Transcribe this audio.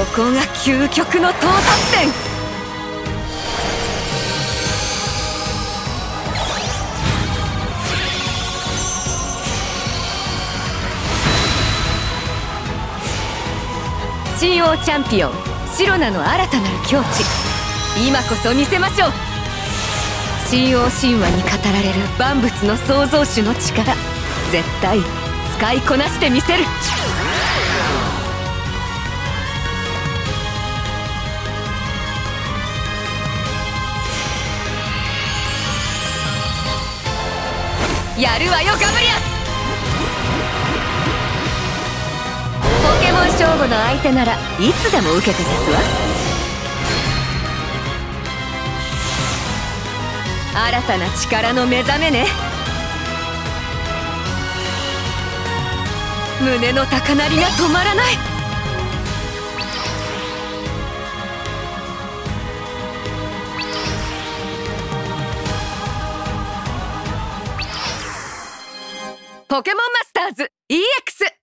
こが究極の到達点。新王チャンピオンシロナの新たなる境地、今こそ見せましょう。新王神話に語られる万物の創造主の力、絶対使いこなしてみせる。やるわよガブリアス。ポケモンショーゴの相手ならいつでも受けて立つわ。新たな力の目覚めね。胸の高鳴りが止まらない。ポケモンマスターズ EX